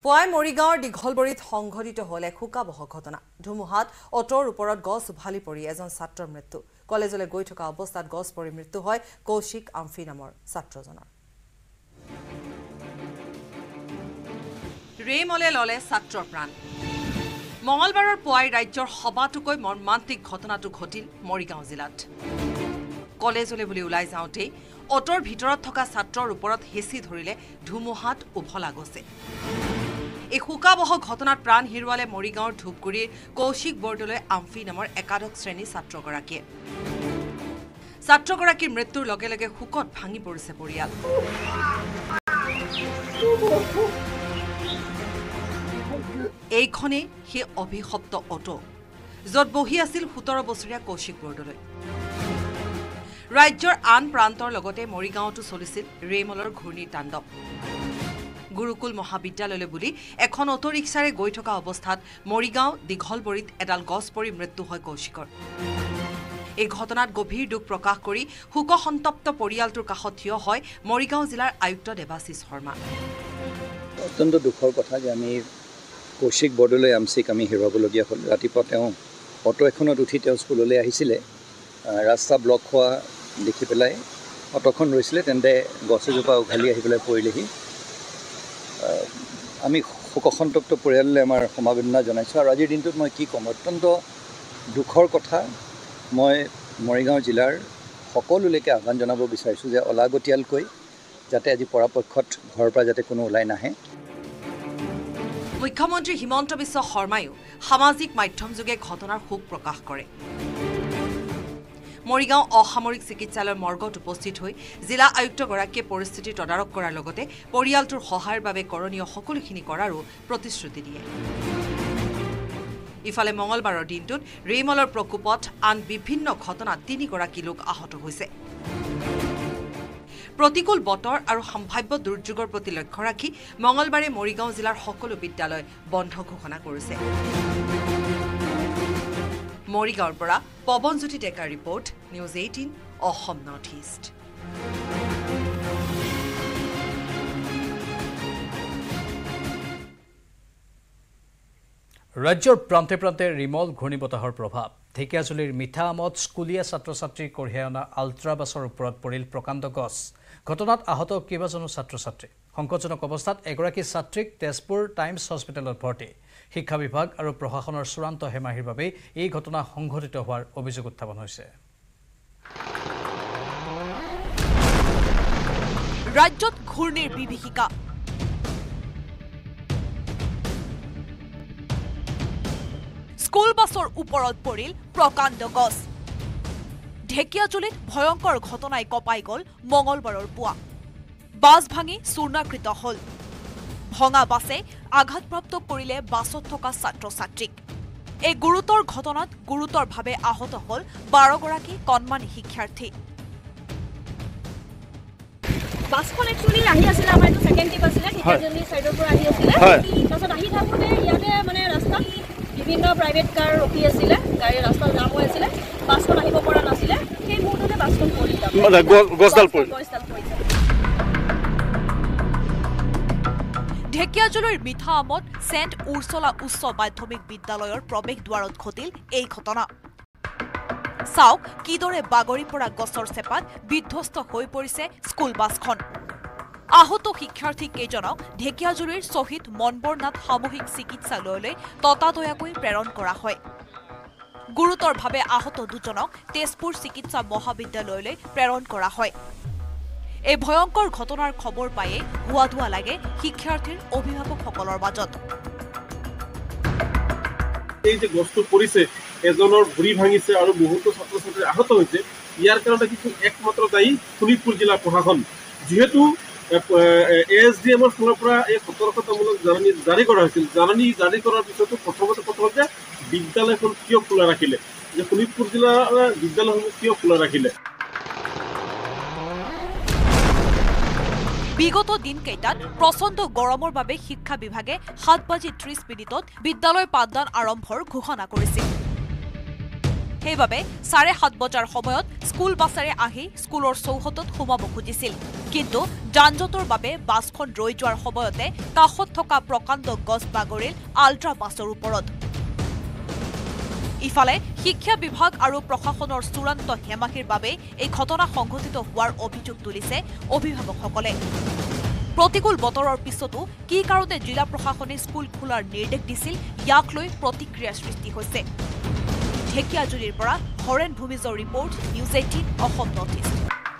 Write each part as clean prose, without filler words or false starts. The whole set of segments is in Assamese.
পুৱাই মৰিগাঁৱৰ দীঘলবৰীত সংঘটিত হ'ল এক শোকাবহ ঘটনা। ধুমুহাত অটোৰ ওপৰত গছ উভালি পৰি এজন ছাত্ৰৰ মৃত্যু। কলেজলৈ গৈ থকা অৱস্থাত গছ পৰি মৃত্যু হয় কৌশিক আমফি নামৰ ছাত্ৰজনৰ। ৰেমলে ললে ছাত্ৰৰ প্ৰাণ। মঙলবাৰৰ পুৱাই ৰাজ্যৰ সবাতোকৈ মৰ্মান্তিক ঘটনাটো ঘটিল মৰিগাঁও জিলাত। কলেজলৈ বুলি ওলাই যাওঁতেই অটোৰ ভিতৰত থকা ছাত্ৰৰ ওপৰত হেঁচি ধৰিলে ধুমুহাত উভলা গছে। এই শোকাবহ ঘটনাত প্ৰাণ হেৰুৱালে মৰিগাঁৱৰ ধূপগুৰিৰ কৌশিক বৰদলৈ আমফি নামৰ একাদশ শ্ৰেণীৰ ছাত্ৰগৰাকীয়ে। ছাত্ৰগৰাকীৰ মৃত্যুৰ লগে লগে শোকত ভাঙি পৰিছে পৰিয়াল। এইখনেই সেই অভিশপ্ত অটো য'ত বহি আছিল 17 বছৰীয়া কৌশিক বৰদলৈ। ৰাজ্যৰ আন প্ৰান্তৰ লগতে মৰিগাঁৱতো চলিছিল ৰেমলৰ ঘূৰ্ণীৰ তাণ্ডৱ। গুৰুকুল মহাবিদ্যালয়লৈ বুলি এখন অটো ৰিক্সাৰে গৈ থকা অৱস্থাত মৰিগাঁও দীঘলবৰীত এডাল গছ পৰি মৃত্যু হয় কৌশিকৰ। এই ঘটনাত গভীৰ দুখ প্ৰকাশ কৰি শোকসন্তপ্ত পৰিয়ালটোৰ কাষত থিয় হয় মৰিগাঁও জিলাৰ আয়ুক্ত দেৱাশিষ শৰ্মা। অত্যন্ত দুখৰ কথা যে আমি কৌশিক বৰদলৈ আমচিক আমি হেৰুৱাবলগীয়া হ'ল। ৰাতিপুৱা তেওঁ অটো এখনত উঠি তেওঁ স্কুললৈ আহিছিলে। ৰাস্তা ব্লক হোৱা দেখি পেলাই অটোখন ৰৈছিলে, তেন্তে গছ এজোপা উঘালি আহি পেলাই পৰিলেহি। আমি শোকসন্তপ্ত পৰিয়াললৈ আমাৰ সমবেদনা জনাইছোঁ। আৰু আজিৰ দিনটোত মই কি ক'ম, অত্যন্ত দুখৰ কথা। মই মৰিগাঁও জিলাৰ সকলোলৈকে আহ্বান জনাব বিচাৰিছোঁ যে অলাগতিয়ালকৈ যাতে আজি পৰাপক্ষত ঘৰৰ পৰা যাতে কোনো ওলাই নাহে। মুখ্যমন্ত্ৰী হিমন্ত বিশ্ব শৰ্মায়ো সামাজিক মাধ্যমযোগে ঘটনাৰ শোক প্ৰকাশ কৰে। মৰিগাঁও অসামৰিক চিকিৎসালয়ৰ মৰ্গত উপস্থিত হৈ জিলা আয়ুক্তগৰাকীয়ে পৰিস্থিতি তদাৰক কৰাৰ লগতে পৰিয়ালটোৰ সহায়ৰ বাবে কৰণীয় সকলোখিনি কৰাৰো প্ৰতিশ্ৰুতি দিয়ে। ইফালে মঙলবাৰৰ দিনটোত ৰেমলৰ প্ৰকোপত আন বিভিন্ন ঘটনাত 3গৰাকী লোক আহত হৈছে। প্ৰতিকূল বতৰ আৰু সম্ভাৱ্য দুৰ্যোগৰ প্ৰতি লক্ষ্য ৰাখি মঙলবাৰে মৰিগাঁও জিলাৰ সকলো বিদ্যালয় বন্ধ ঘোষণা কৰিছে। মৰিগাঁৱৰ পৰা পৱনজ্যোতি ডেকাৰ report, news 18 Assam north east. ৰাজ্যৰ প্ৰান্তে প্ৰান্তে ৰিমল ঘূৰ্ণীবতাহৰ প্ৰভাৱ। ঢেকিয়াজুলিৰ মিঠা আমত স্কুলীয়া ছাত্ৰ ছাত্ৰীক কঢ়িয়াই অনা আল্ট্ৰা বাছৰ ওপৰত পৰিল প্ৰকাণ্ড গছ। ঘটনাত আহত কেইবাজনো ছাত্ৰ ছাত্ৰী। সংকটজনক অৱস্থাত এগৰাকী ছাত্ৰীক তেজপুৰ টাইমছ হস্পিটেলত ভৰ্তি। শিক্ষা বিভাগ আৰু প্ৰশাসনৰ চূড়ান্ত হেমাহিৰ বাবে এই ঘটনা সংঘটিত হোৱাৰ অভিযোগ উত্থাপন হৈছে। ৰাজ্যত ঘূৰ্ণীৰ বিভীষিকা। স্কুল বাছৰ ওপৰত পৰিল প্ৰকাণ্ড গছ। ঢেকিয়াজুলিত ভয়ংকৰ ঘটনাই কঁপাই গ'ল মঙলবাৰৰ পুৱা। বাছ ভাঙি চূৰ্ণাকৃত হ'ল। ভঙা বাছে আঘাতপ্ৰাপ্ত কৰিলে বাছত থকা ছাত্ৰ ছাত্ৰীক। এই গুৰুতৰ ঘটনাত গুৰুতৰভাৱে আহত হ'ল 12গৰাকী কণমানি শিক্ষাৰ্থী। বাছখন একচুৱেলি আহি আছিলে, আমাৰ এইটো ছেকেণ্ড ট্ৰিপ আছিলে, ঢেকিয়াজুলি ছাইডৰ পৰা আহি আছিলে। তাৰপিছত আহি থাকোঁতে ইয়াতে মানে ৰাস্তাত বিভিন্ন প্ৰাইভেট কাৰ ৰখি আছিলে, গাড়ী ৰাস্তাত জাম হৈ আছিলে, বাছখন আহিব পৰা নাছিলে। সেই মুহূৰ্ততে বাছখন পৰি গছডাল পৰিছে। ঢেকিয়াজুলিৰ মিঠা আমত চেণ্ট উৰ্চলা উচ্চ মাধ্যমিক বিদ্যালয়ৰ প্ৰৱেশ দ্বাৰত ঘটিল এই ঘটনা। চাওক কিদৰে বাগৰি পৰা গছৰ চেপাত বিধ্বস্ত হৈ পৰিছে স্কুল বাছখন। আহত শিক্ষাৰ্থী কেইজনক ঢেকিয়াজুলিৰ শ্বহীদ মনবৰনাথ সামূহিক চিকিৎসালয়লৈ ততাতৈয়াকৈ প্ৰেৰণ কৰা হয়। গুৰুতৰভাৱে আহত দুজনক তেজপুৰ চিকিৎসা মহাবিদ্যালয়লৈ প্ৰেৰণ কৰা হয়। এই ভয়ংকৰ ঘটনাৰ খবৰ পায়ে হোৱা ধোৱা লাগে শিক্ষাৰ্থীৰ অভিভাৱকসকলৰ মাজত। এই যে গছটো পৰিছে, এজনৰ ভৰি ভাঙিছে আৰু বহুতো ছাত্ৰ ছাত্ৰী আহত হৈছে। ইয়াৰ কাৰণে কিছু একমাত্ৰ দায়ী শোণিতপুৰ জিলা প্ৰশাসন। যিহেতু ASDMৰ ফালৰ পৰা এই সতৰ্কতামূলক জাননী জাৰি কৰা হৈছিল। জাননী জাৰি কৰাৰ পিছতো প্ৰথমতে বিদ্যালয়খন কিয় খোলা ৰাখিলে, যে শোণিতপুৰ জিলাৰ বিদ্যালয়সমূহ কিয় খোলা ৰাখিলে। বিগত দিনকেইটাত প্ৰচণ্ড গৰমৰ বাবে শিক্ষা বিভাগে 7:30 বিদ্যালয় পাঠদান আৰম্ভৰ ঘোষণা কৰিছিল। সেইবাবে 7:30 বজাৰ সময়ত স্কুল বাছেৰে আহি স্কুলৰ চৌহদত সোমাব খুজিছিল কিন্তু যানজঁটৰ বাবে বাছখন ৰৈ যোৱাৰ সময়তে কাষত থকা প্ৰকাণ্ড গছ বাগৰিল আল্ট্ৰা বাছৰ ওপৰত ইফালে শিক্ষা বিভাগ আৰু প্ৰশাসনৰ চূড়ান্ত হেমাহিৰ বাবে এই ঘটনা সংঘটিত হোৱাৰ অভিযোগ তুলিছে অভিভাৱকসকলে প্ৰতিকূল বতৰৰ পিছতো কি কাৰণে জিলা প্ৰশাসনে স্কুল খোলাৰ নিৰ্দেশ দিছিল ইয়াক লৈ প্ৰতিক্ৰিয়া সৃষ্টি হৈছে ঢেকিয়াজুলিৰ পৰা হৰেণ ভূমিজৰ report news 18 Assam north east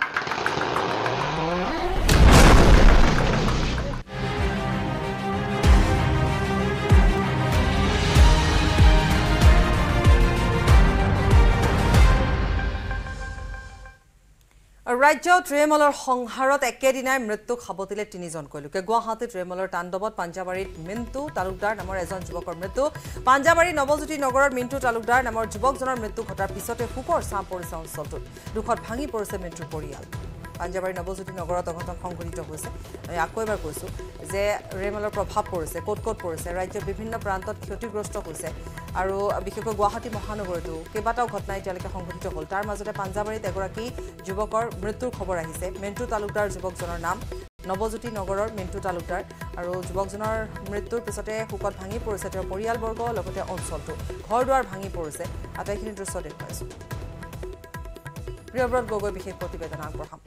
ৰাজ্যত ৰেমলৰ সংহাৰত একেদিনাই মৃত্যুক সাবটিলে 3জনকৈ লোকে গুৱাহাটীত ৰেমলৰ তাণ্ডৱত পাঞ্জাবাৰীত মিণ্টু তালুকদাৰ নামৰ এজন যুৱকৰ মৃত্যু পাঞ্জাবাৰী নৱজ্যোতি নগৰৰ মিণ্টু তালুকদাৰ নামৰ যুৱকজনৰ মৃত্যু ঘটাৰ পিছতে শোকৰ ছাঁ পৰিছে অঞ্চলটোত দুখত ভাঙি পৰিছে মিণ্টুৰ পৰিয়াল পাঞ্জাবাৰী নৱজ্যোতি নগৰত অঘটন সংঘটিত হৈছে আমি আকৌ এবাৰ কৈছোঁ যে ৰেমলৰ প্ৰভাৱ পৰিছে ক'ত ক'ত পৰিছে ৰাজ্যৰ বিভিন্ন প্ৰান্তত ক্ষতিগ্ৰস্ত হৈছে আৰু বিশেষকৈ গুৱাহাটী মহানগৰতো কেইবাটাও ঘটনা এতিয়ালৈকে সংঘটিত হ'ল তাৰ মাজতে পাঞ্জাবাৰীত এগৰাকী যুৱকৰ মৃত্যুৰ খবৰ আহিছে মিণ্টু তালুকদাৰ যুৱকজনৰ নাম নৱজ্যোতি নগৰৰ মিণ্টু তালুকদাৰ আৰু যুৱকজনৰ মৃত্যুৰ পিছতে শোকত ভাঙি পৰিছে তেওঁৰ পৰিয়ালবৰ্গ লগতে অঞ্চলটো ঘৰ দুৱাৰ ভাঙি পৰিছে আটাইখিনি দৃশ্য দেখুৱাইছোঁ প্ৰিয়ব্ৰত গগৈ বিশেষ প্ৰতিবেদন আগবঢ়াম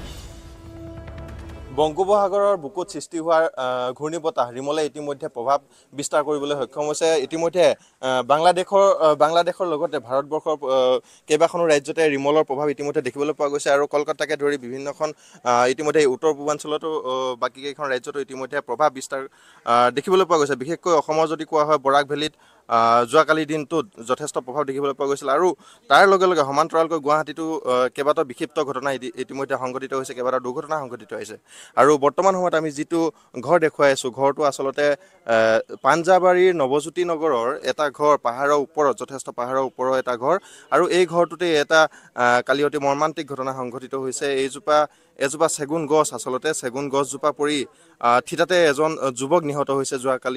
বংগোপসাগৰৰ বুকুত সৃষ্টি হোৱাৰ ঘূৰ্ণীবতাহ ৰিমলে ইতিমধ্যে প্ৰভাৱ বিস্তাৰ কৰিবলৈ সক্ষম হৈছে ইতিমধ্যে বাংলাদেশৰ লগতে ভাৰতবৰ্ষৰ কেইবাখনো ৰাজ্যতে ৰিমলৰ প্ৰভাৱ ইতিমধ্যে দেখিবলৈ পোৱা গৈছে আৰু কলকাতাকে ধৰি বিভিন্নখন ইতিমধ্যে উত্তৰ পূৰ্বাঞ্চলতো বাকী কেইখন ৰাজ্যতো ইতিমধ্যে প্ৰভাৱ বিস্তাৰ দেখিবলৈ পোৱা গৈছে বিশেষকৈ অসমৰ যদি কোৱা হয় বৰাক ভেলীত যোৱাকালিৰ দিনটোত যথেষ্ট প্ৰভাৱ দেখিবলৈ পোৱা গৈছিল আৰু তাৰ লগে লগে সমান্তৰালকৈ গুৱাহাটীতো কেইবাটাও বিক্ষিপ্ত ঘটনা ইতিমধ্যে সংঘটিত হৈছে কেইবাটাও দুৰ্ঘটনা সংঘটিত হৈছে আৰু বৰ্তমান সময়ত আমি যিটো ঘৰ দেখুৱাই আছোঁ ঘৰটো আচলতে পাঞ্জাবাৰীৰ নৱজ্যোতি নগৰৰ এটা ঘৰ পাহাৰৰ ওপৰত যথেষ্ট পাহাৰৰ ওপৰৰ এটা ঘৰ আৰু এই ঘৰটোতে এটা কালি অতি মৰ্মান্তিক ঘটনা সংঘটিত হৈছে এজোপা চেগুন গছ আচলতে চেগুন গছজোপা পৰি থিতাতে এজন যুৱক নিহত হৈছে যোৱাকালি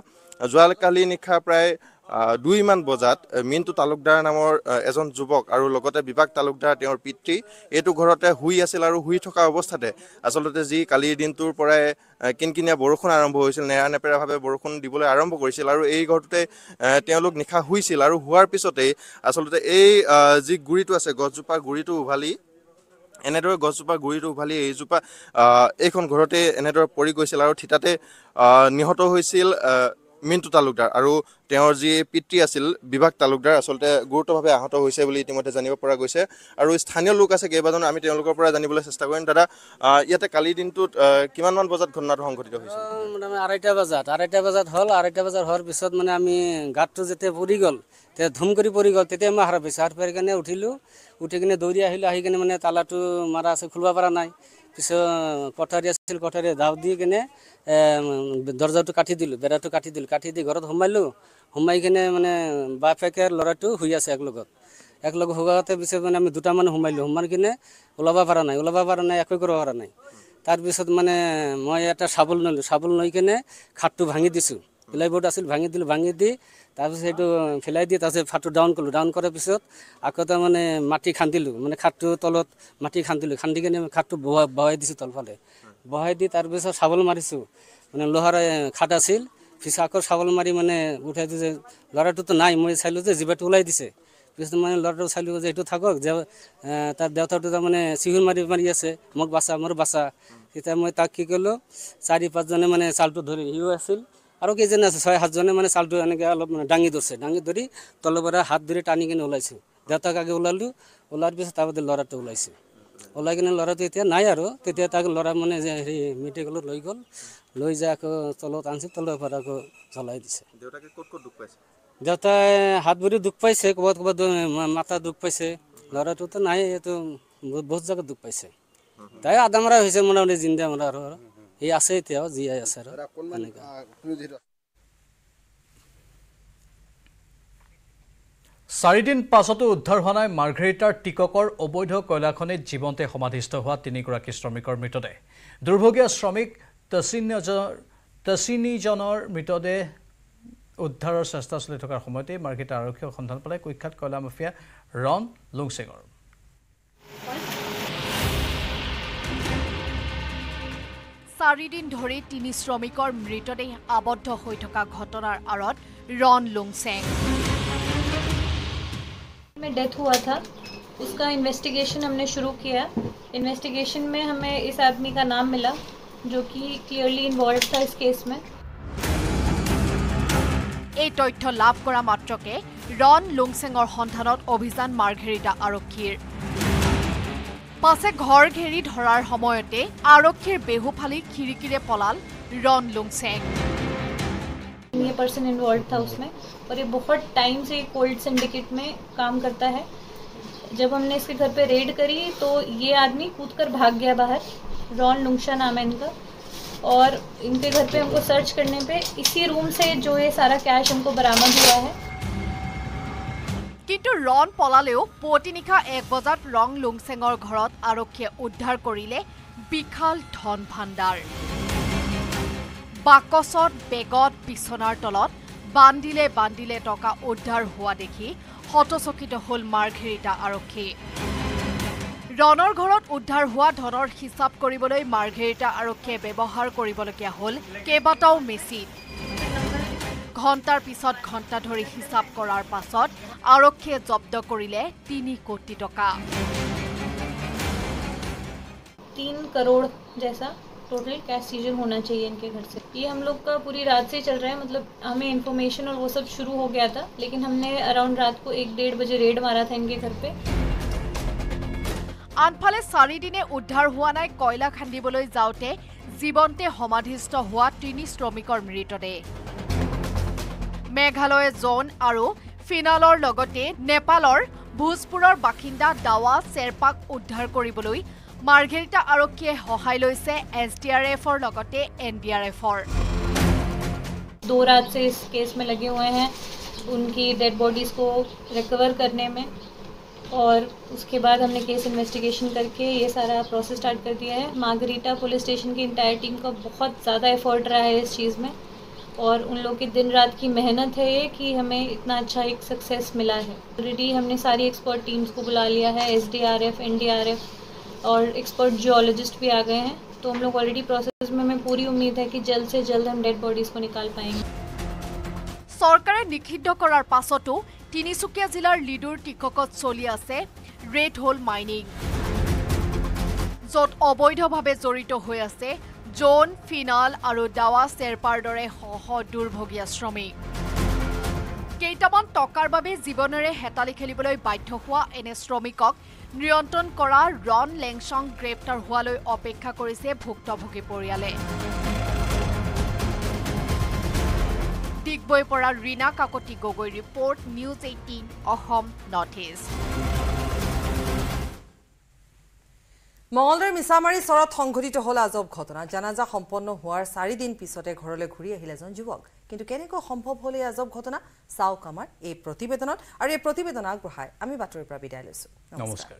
নিশা প্ৰায় 2মান বজাত মিণ্টু তালুকদাৰ নামৰ এজন যুৱক আৰু লগতে বিভাগ তালুকদাৰ তেওঁৰ পিতৃ এইটো ঘৰতে শুই আছিল আৰু শুই থকা অৱস্থাতে আচলতে যি কালিৰ দিনটোৰ পৰাই কিনকিনীয়া বৰষুণ আৰম্ভ হৈছিল নেৰানেপেৰাভাৱে বৰষুণ দিবলৈ আৰম্ভ কৰিছিল আৰু এই ঘৰটোতে তেওঁলোক নিশা শুইছিল আৰু হোৱাৰ পিছতেই আচলতে এই যি গুৰিটো আছে গছজোপাৰ গুৰিটো উভালি এনেদৰে গছজোপাৰ গুৰিটো উভালি এইখন ঘৰতে এনেদৰে পৰি গৈছিল আৰু থিতাতে নিহত হৈছিল মিণ্টু তালুকদাৰ আৰু তেওঁৰ যি পিতৃ আছিল বিভাগ তালুকদাৰ আচলতে গুৰুতৰভাৱে আহত হৈছে বুলি ইতিমধ্যে জানিব পৰা গৈছে আৰু স্থানীয় লোক আছে কেইবাজন আমি তেওঁলোকৰ পৰা জানিবলৈ চেষ্টা কৰিম দাদা ইয়াতে কালিৰ দিনটোত কিমানমান বজাত ঘটনাটো সংঘটিত হৈছে আঢ়ৈটা বজাত হ'ল আঢ়ৈটা বজাত হোৱাৰ পিছত মানে আমি গাঁতটো যেতিয়া পৰি গ'ল তেতিয়া ধুম কৰি পৰি গ'ল তেতিয়া মই সাৰ পাৰি কিনে উঠি কিনে দৌৰি আহি কিনে মানে তালাটো মাৰা আছে খুলিব পৰা নাই পিছত কটাৰী আছিল কটাৰী দাও দি কিনে দৰ্জাটো কাটি দিলোঁ বেৰাটো কাটি দি ঘৰত সোমাই কিনে মানে বাপেকৰ ল'ৰাটো শুই আছে একলগ হোৱাতে পিছত মানে আমি 2টা মানুহ সোমাই কিনে ওলাব পৰা নাই একো কৰিব পৰা নাই তাৰপিছত মানে মই এটা চাবোল লৈ কিনে খাটটো ভাঙি দিছোঁ প্লাইবোৰ্ড আছিল ভাঙি দি তাৰপিছত সেইটো ফেলাই দি তাৰপিছত ফাটটো ডাউন কৰাৰ পিছত আকৌ মানে মাটি খান্দিলোঁ মানে খাটটোৰ তলত মাটি খান্দি কিনে খাটটো বহাই দিছোঁ তলফালে বহাই দি তাৰপিছত চাবোল মাৰিছোঁ মানে লোহাৰ খাট আছিল পিছত আকৌ চাবোল মাৰি মানে উঠাই দিছে ল'ৰাটোতো নাই মই চাইলোঁ যে জিভাটো ওলাই দিছে পিছত মানে ল'ৰাটো চাইলোঁ যে এইটো থাকক যে তাৰ দেউতাটো তাৰমানে চিহুৰ মাৰি আছে মোক মোৰ বাচা তেতিয়া মই তাক কি কৰিলোঁ 4-5জনে মানে চালটো ধৰি সিও আছিল আৰু কেইজন আছে 6-7জনে মানে চালটো এনেকৈ অলপ মানে দাঙি ধৰি তলৰ পৰা হাত ধৰি টানি কিনে ওলাইছোঁ দেউতাক আগে ওলোৱাৰ পিছত তাৰপিছত ল'ৰাটো ওলাই কিনে ল'ৰাটো এতিয়া নাই আৰু তেতিয়া তাক ল'ৰা মানে যে হেৰি মেডিকেলত লৈ যায় আকৌ তলত আনিছে তলৰ পৰা আকৌ জ্বলাই দিছে দেউতাকে ক'ত দুখ পাইছে দেউতাই হাত ভৰি দুখ পাইছে ক'ৰবাত মাথা দুখ পাইছে ল'ৰাটোতো নাই এইটো বহুত জেগাত দুখ পাইছে তাই আধা মৰা হৈছে মোটামুটি জিন্দা মৰা আৰু এই আছে এতিয়াও জীয়াই আছে আৰু 4 দিন পাছতো উদ্ধাৰ হোৱা নাই মাৰ্ঘেৰিটাৰ টিককৰ অবৈধ কয়লাখনিত জীৱন্তে সমাধিস্থ হোৱা 3গৰাকী শ্ৰমিকৰ মৃতদেহ দুৰ্ভগীয়া শ্ৰমিক তচিনীজনৰ মৃতদেহ উদ্ধাৰৰ চেষ্টা চলি থকাৰ সময়তে মাৰ্ঘেৰিটা আৰক্ষীয়ে সন্ধান পালে কুখ্যাত কয়লা মাফিয়া ৰন লুংচেঙৰ। চাৰিদিন ধৰি 3 শ্ৰমিকৰ মৃতদেহ আবদ্ধ হৈ থকা ঘটনাৰ আঁৰত ৰন লুংচেং। में डेथ हुआ था, उसका इन्वेस्टिगेशन हमने शुरू किया। इन्वेस्टिगेशन में हमें इस आदमी का नाम मिला जो कि क्लियरली इन्वॉल्व था इस केस में। এই তথ্য লাভ কৰা মাত্ৰকে ৰন লুংচেঙৰ সন্ধানত অভিযান মাৰ্ঘেৰিটা আৰক্ষীৰ। পাছে ঘৰ ঘেৰি ধৰাৰ সময়তে আৰক্ষীৰ বেহুফালি খিৰিকিৰে পলাল ৰন লুংচেং। ये पर्सन इन्वॉल्व था उसमें और ये बहुत टाइम से कोल्ड सिंडिकेट में काम करता है। जब हमने इसके घर पे रेड करी तो ये आदमी कूदकर भाग गया बाहर। रॉन लुंगशा नाम है इनका। और इनके घर पे हमको सर्च करने पे इसी रूम से जो ये सारा कैश हमको बरामद हुआ है। কিন্তু ৰন পলালেও পুৱতি নিশা 1 বজাত ৰং লুংচেঙৰ ঘৰত আৰক্ষীয়ে উদ্ধাৰ কৰিলে বিশাল ধন ভাণ্ডাৰ। বাকচত বেগত বিছনাৰ তলত বান্দিলে টকা উদ্ধাৰ হোৱা দেখি হতচকিত হ'ল মাৰ্ঘেৰিটা আৰক্ষী। ৰণৰ ঘৰত উদ্ধাৰ হোৱা ধনৰ হিচাপ কৰিবলৈ মাৰ্ঘেৰিটা আৰক্ষীয়ে ব্যৱহাৰ কৰিবলগীয়া হ'ল কেইবাটাও মেচিন। ঘণ্টাৰ পিছত ঘণ্টা ধৰি হিচাপ কৰাৰ পাছত আৰক্ষীয়ে জব্দ কৰিলে 3 কোটি টকা। 3 करोड़ जैसा टोटल कैश सीजर होना चाहिए इनके घर से। ये हम लोग का पूरी रात से चल रहा है, मतलब हमें इन्फॉर्मेशन और वो सब शुरू हो गया था, लेकिन हमने अराउंड रात को 1-1.5 बजे रेड मारा था इनके घर पे। আনফালে 4 দিনে উদ্ধাৰ হোৱা নাই কয়লা খান্দিবলৈ যাওঁতে জীৱন্তে সমাধিস্থ হোৱা 3 শ্ৰমিকৰ মৃতদেহ। মেঘালয় জোন আৰু ফিনালৰ লগতে নেপালৰ ভোজপুৰৰ বাসিন্দা দাৱা চেৰপাক উদ্ধাৰ কৰিবলৈ মাৰ্ঘেৰিটা আৰক্ষীয়ে সহায় লৈছে SDRFৰ লগতে NDRFৰ। 2 रात से इस केस में लगे हुए हैं उनकी डेड बॉडीज़ को रिकवर करने में, और उसके बाद हमने केस इन्वेस्टिगेशन करके ये सारा प्रोसेस स्टार्ट कर दिया है। मार्घेरिटा पुलिस स्टेशन की इंटायर टीम का बहुत ज़्यादा एफर्ट रहा है इस चीज़ में, और उन लोगों की दिन रात की मेहनत है ये कि हमें इतना अच्छा एक सक्सेस मिला है। ऑलरेडी हमने सारी एक्सपर्ट टीम्स को बुला लिया है, SDRF, NDRF और एक्सपर्ट जियोलॉजिस्ट भी आ गए हैं। तो हम लोग ऑलरेडी प्रोसेस में, हमें पूरी उम्मीद है कि जल्द से जल्द हम डेड बॉडीज़ को निकाल पाएंगे। চৰকাৰে নিষিদ্ধ কৰাৰ পাছতো তিনিচুকীয়া জিলাৰ লিডুৰ টিককত চলি আছে ৰেড হোল মাইনিং, য'ত অবৈধভাৱে জড়িত হৈ আছে জোন, ফিনাল আৰু দাৱা চেৰপাৰ দৰে দুৰ্ভগীয়া শ্ৰমিক। কেইটামান টকাৰ বাবে জীৱনেৰে হেতালি খেলিবলৈ বাধ্য হোৱা এনে শ্ৰমিকক নিয়ন্ত্ৰণ কৰা ৰন লেংচং গ্ৰেপ্তাৰ হোৱালৈ অপেক্ষা কৰিছে ভুক্তভোগী পৰিয়ালে। ডিগবৈৰ পৰা Rina Kakati Gogoi report, News 18 Assam north east. মঙলদৈৰ মিছামাৰী চৰত সংঘটিত হ'ল আজব ঘটনা। জানাজা সম্পন্ন হোৱাৰ 4 দিন পিছতে ঘৰলৈ ঘূৰি আহিল এজন যুৱক। কিন্তু কেনেকৈ সম্ভৱ হ'ল এই আজব ঘটনা, চাওক আমাৰ এই প্ৰতিবেদনত। আৰু এই প্ৰতিবেদন আগবঢ়াই আমি বাতৰিৰ পৰা বিদায় লৈছো। নমস্কাৰ।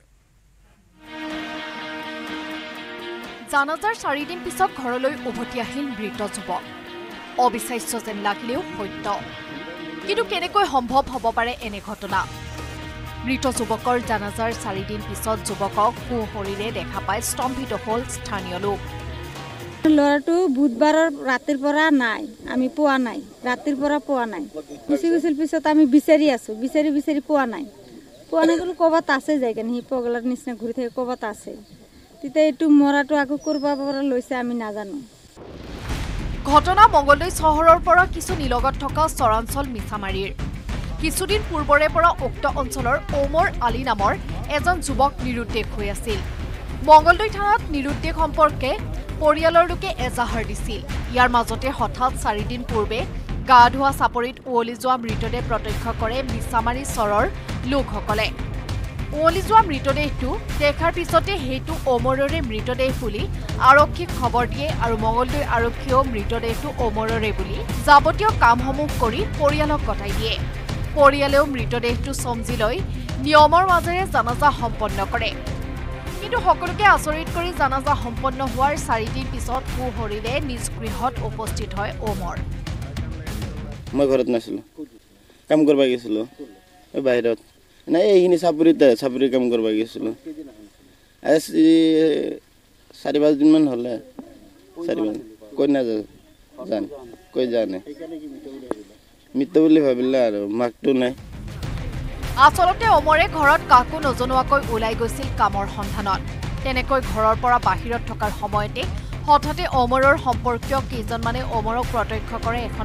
জানাজাৰ 4 দিন পিছত ঘৰলৈ উভতি আহিল মৃত যুৱক। অবিশ্বাস্য যেন লাগিলেও সত্য, কিন্তু কেনেকৈ সম্ভৱ হ'ব পাৰে এনে ঘটনা। মৃত যুৱকৰ জানাজাৰ 4 দিন পিছত যুৱকক সোঁশৰীৰে দেখা পাই স্তম্ভিত হ'ল স্থানীয় লোক। ল'ৰাটো বুধবাৰৰ ৰাতিৰ পৰা নাই, আমি পোৱা নাই, ৰাতিৰ পৰা পোৱা নাই। গুচি গৈছিল, পিছত আমি বিচাৰি আছোঁ, বিচাৰি পোৱা নাই বোলো ক'ৰবাত আছে যায় কেনে, সি পগলাৰ নিচিনা ঘূৰি থাকে, ক'ৰবাত আছে। তেতিয়া এইটো মৰাটো আকৌ ক'ৰবাৰ পৰা লৈছে আমি নাজানো। ঘটনা মঙলদৈ চহৰৰ পৰা কিছু নিলগত থকা চৰাঞ্চল মিছামাৰীৰ। কিছুদিন পূৰ্বৰে পৰা উক্ত অঞ্চলৰ ওমৰ আলী নামৰ এজন যুৱক নিৰুদ্দেশ হৈ আছিল। মঙলদৈ থানাত নিৰুদ্দেশ সম্পৰ্কে পৰিয়ালৰ লোকে এজাহাৰ দিছিল। ইয়াৰ মাজতে হঠাৎ 4 দিন পূৰ্বে গা ধোৱা চাপৰিত উৱলি যোৱা মৃতদেহ প্ৰত্যক্ষ কৰে মিছামাৰী চৰৰ লোকসকলে। উৱলি যোৱা মৃতদেহটো দেখাৰ পিছতে সেইটো ওমৰৰে মৃতদেহ বুলি আৰক্ষীক খবৰ দিয়ে আৰু মঙলদৈ আৰক্ষীয়েও মৃতদেহটো ওমৰৰে বুলি যাৱতীয় কামসমূহ কৰি পৰিয়ালক গতাই দিয়ে। পৰিয়ালেও মৃতদেহটো চমজি লৈ নিয়মৰ মাজেৰে জানাজা সম্পন্ন কৰে। কিন্তু সকলোকে আচৰিত কৰি জানাজা সম্পন্ন হোৱাৰ 4 দিন পিছত সোঁশৰীৰে নিজ গৃহত উপস্থিত হয় ওমৰ। মই ঘৰত নাছিলোঁ কাম কৰিব গৈছিলোঁ এই বাহিৰত নাই এইখিনি চাপৰিত কাম কৰিব গৈছিলোঁ আজি 4-5 দিনমান হ'লে 4 কৈ নাজান কৈ জানে মৃত্যু বুলি ভাবিলে আৰু মাকটো নাই আচলতে অমৰে ঘৰত কাকো নজনোৱাকৈ ওলাই গৈছিল কামৰ সন্ধানত তেনেকৈ ঘৰৰ পৰা বাহিৰত থকাৰ সময়তে হঠাতে অমৰৰ সম্পৰ্কীয় কেইজনমানে অমৰক প্ৰত্যক্ষ কৰে এখন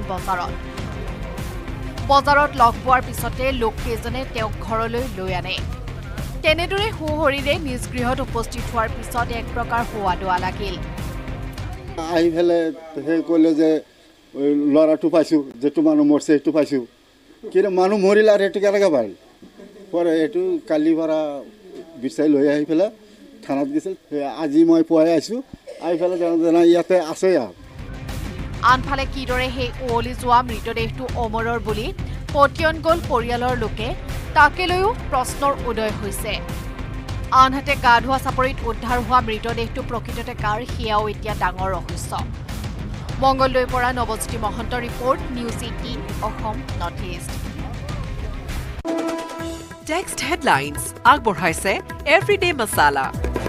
বজাৰত লগ পোৱাৰ পিছতে লোককেইজনে তেওঁক ঘৰলৈ লৈ আনে তেনেদৰে সুহৰিৰে নিজ গৃহত উপস্থিত হোৱাৰ পিছত এক প্ৰকাৰ হোৱা লাগিল আহি ফেলে সেই ক'লে যে ল'ৰাটো পাইছোঁ যেটো মানুহ মৰছে সেইটো পাইছোঁ কিন্তু মানুহ মৰিলে আৰু সেইটো কেনেকৈ পাৰিল পৰে এইটো কালি পৰা বিচাৰি লৈ আহি পেলাই থানাত গৈছিল আজি মই পুৱাই আহিছোঁ আহি পেলাই জানা ইয়াতে আছে আৰু আনফালে কিদৰে সেই উৱলি যোৱা মৃতদেহটো অমৰৰ বুলি পতিয়ন গ'ল পৰিয়ালৰ লোকে তাকে লৈও প্ৰশ্নৰ উদয় হৈছে আনহাতে গা ধোৱা চাপৰিত উদ্ধাৰ হোৱা মৃতদেহটো প্ৰকৃততে কাৰ সেয়াও এতিয়া ডাঙৰ ৰহস্য মংগলদৈৰ পৰা Nabajyoti Mahanta report news 18 Assam north east text headlines আগবঢ়াইছে এভৰিডে মছালা